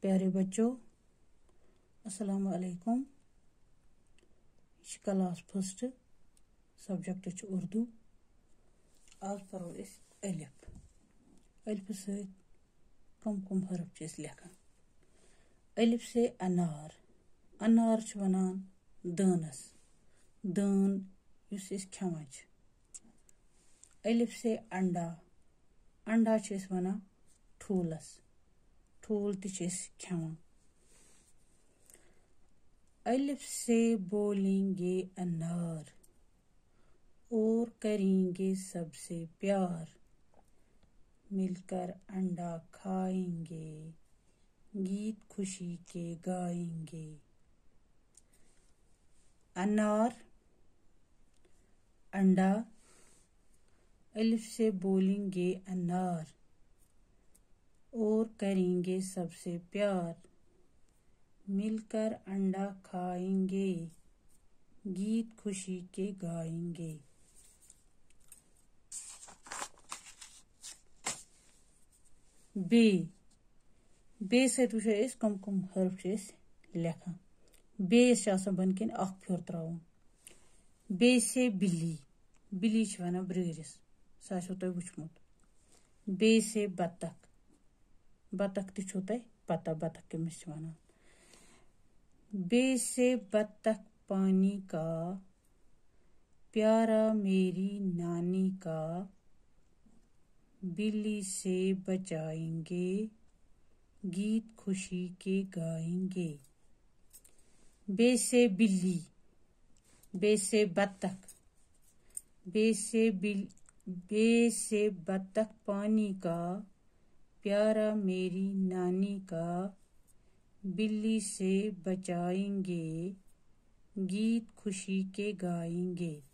پیارے بچوں السلام علیکم یہ کلاس فرسٹ سبجیکٹ اردو آج پرو الف الف سے کم حرف لکھان الف سے انار انار ونان دانس دان یس کھیوان الف سے انڈا انڈا ونان ٹھولس ٹھول کھیوان الف سے بولیں گے انار اور کریں گے سب سے پیار مل کر انڈا کھائیں گے گیت خوشی کے گائیں گے انار انڈا الف سے بولیں گے انار اور کریں گے سب سے پیار مل کر انڈا کھائیں گے گیت خوشی کے گائیں گے بے سۭتۍ وٕچھو أسۍ کم حرف چھِ أسۍ لیکھان بیس چھِ آسان بۄنہٕ کَنۍ اکھ پھیوٚر تراوُن بے سے بِلی بِلی چھِ وَنان برٛٲرِس سُہ آسیو تۄہہِ وٕچھمُت بے سے بطخ بطخ تہِ چھو تۄہہِ پتہ بطخ کٔمِس چھِ وَنان بے سے بطخ پانی کا پیارا میری نانی کا بلی سے بچائیں گے گیت خوشی کے گائیں گے بے سے بلی بے سے بطخ بے سے بطخ پانی کا پیارا میری نانی کا بلی سے بچائیں گے گیت خوشی کے گائیں گے